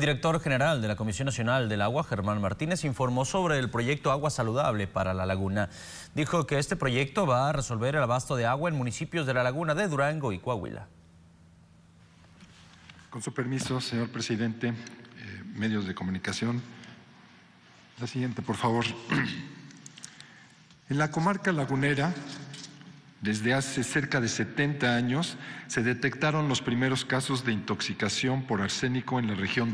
El director general de la Comisión Nacional del Agua, Germán Martínez, informó sobre el proyecto Agua Saludable para la Laguna. Dijo que este proyecto va a resolver el abasto de agua en municipios de la Laguna de Durango y Coahuila. Con su permiso, señor presidente, medios de comunicación. La siguiente, por favor. En la comarca lagunera, desde hace cerca de 70 años, se detectaron los primeros casos de intoxicación por arsénico en la región.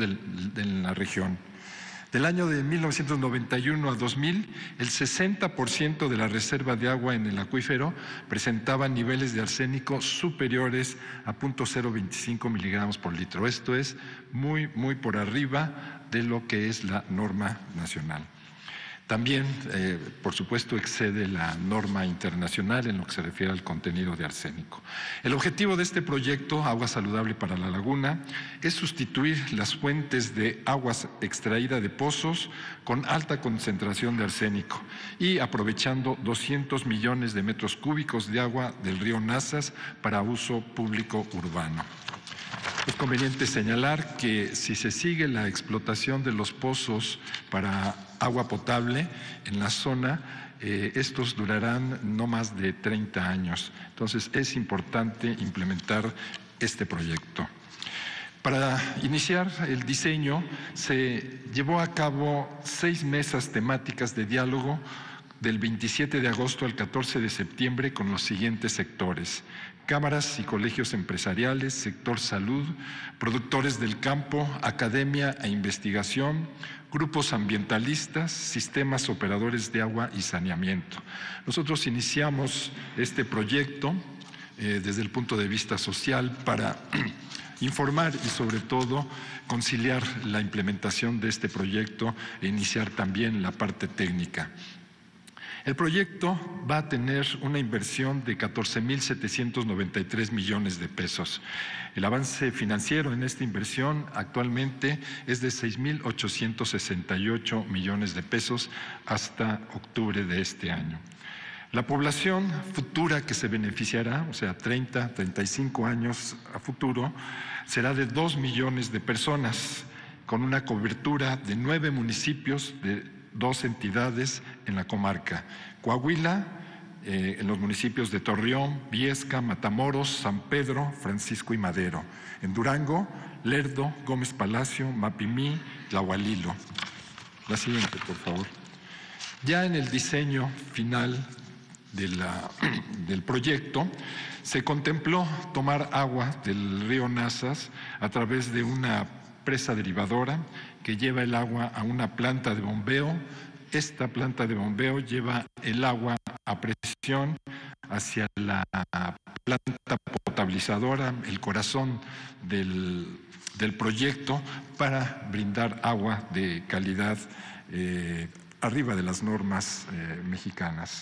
Del año de 1991 a 2000, el 60% de la reserva de agua en el acuífero presentaba niveles de arsénico superiores a 0.025 miligramos por litro. Esto es muy por arriba de lo que es la norma nacional. También, por supuesto, excede la norma internacional en lo que se refiere al contenido de arsénico. El objetivo de este proyecto, Agua Saludable para la Laguna, es sustituir las fuentes de aguas extraídas de pozos con alta concentración de arsénico y aprovechando 200 millones de metros cúbicos de agua del río Nazas para uso público urbano. Es conveniente señalar que si se sigue la explotación de los pozos para agua potable en la zona, estos durarán no más de 30 años. Entonces, es importante implementar este proyecto. Para iniciar el diseño, se llevó a cabo 6 mesas temáticas de diálogo del 27 de agosto al 14 de septiembre con los siguientes sectores: cámaras y colegios empresariales, sector salud, productores del campo, academia e investigación, grupos ambientalistas, sistemas operadores de agua y saneamiento. Nosotros iniciamos este proyecto desde el punto de vista social para informar y sobre todo conciliar la implementación de este proyecto e iniciar también la parte técnica. El proyecto va a tener una inversión de 14.793 millones de pesos. El avance financiero en esta inversión actualmente es de 6.868 millones de pesos hasta octubre de este año. La población futura que se beneficiará, o sea, 35 años a futuro, será de 2 millones de personas, con una cobertura de 9 municipios de 2 entidades en la comarca: Coahuila, en los municipios de Torreón, Viesca, Matamoros, San Pedro, Francisco y Madero; en Durango, Lerdo, Gómez Palacio, Mapimí, Tlahualilo. La siguiente, por favor. Ya en el diseño final del proyecto, se contempló tomar agua del río Nazas a través de una presa derivadora que lleva el agua a una planta de bombeo. Esta planta de bombeo lleva el agua a presión hacia la planta potabilizadora, el corazón del proyecto, para brindar agua de calidad arriba de las normas mexicanas.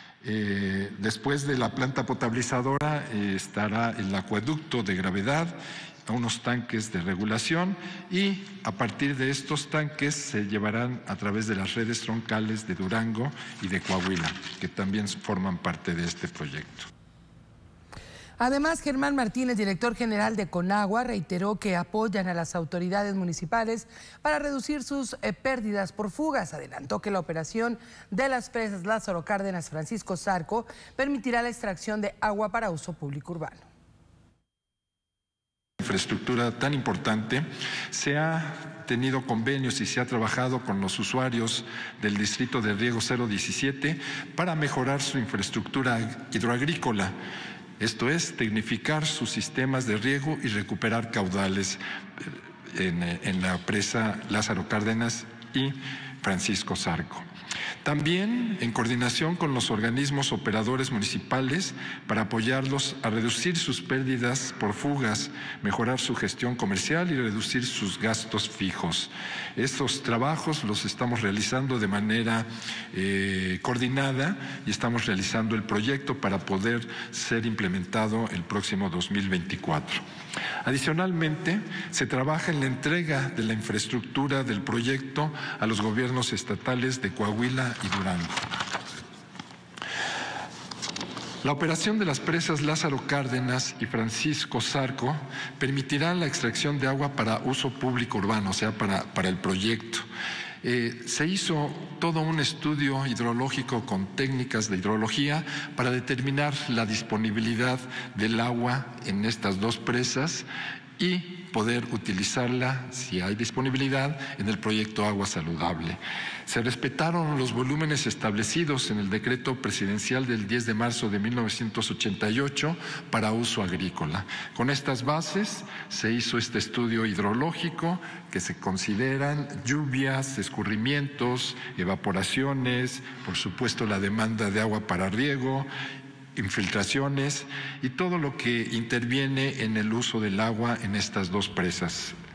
Después de la planta potabilizadora estará el acueducto de gravedad, a unos tanques de regulación, y a partir de estos tanques se llevarán a través de las redes troncales de Durango y de Coahuila, que también forman parte de este proyecto. Además, Germán Martínez, director general de Conagua, reiteró que apoyan a las autoridades municipales para reducir sus pérdidas por fugas. Adelantó que la operación de las presas Lázaro Cárdenas, Francisco Zarco permitirá la extracción de agua para uso público urbano. Infraestructura tan importante, se ha tenido convenios y se ha trabajado con los usuarios del distrito de riego 017 para mejorar su infraestructura hidroagrícola. Esto es, tecnificar sus sistemas de riego y recuperar caudales en la presa Lázaro Cárdenas y Francisco Zarco. También en coordinación con los organismos operadores municipales para apoyarlos a reducir sus pérdidas por fugas, mejorar su gestión comercial y reducir sus gastos fijos. Estos trabajos los estamos realizando de manera coordinada y estamos realizando el proyecto para poder ser implementado el próximo 2024. Adicionalmente, se trabaja en la entrega de la infraestructura del proyecto a los gobiernos estatales de Coahuila y Durango. La operación de las presas Lázaro Cárdenas y Francisco Zarco permitirá la extracción de agua para uso público urbano, o sea, para el proyecto. Se hizo todo un estudio hidrológico con técnicas de hidrología para determinar la disponibilidad del agua en estas dos presas y poder utilizarla, si hay disponibilidad, en el proyecto Agua Saludable. Se respetaron los volúmenes establecidos en el decreto presidencial del 10 de marzo de 1988 para uso agrícola. Con estas bases se hizo este estudio hidrológico que se consideran lluvias, escurrimientos, evaporaciones, por supuesto la demanda de agua para riego, infiltraciones y todo lo que interviene en el uso del agua en estas dos presas.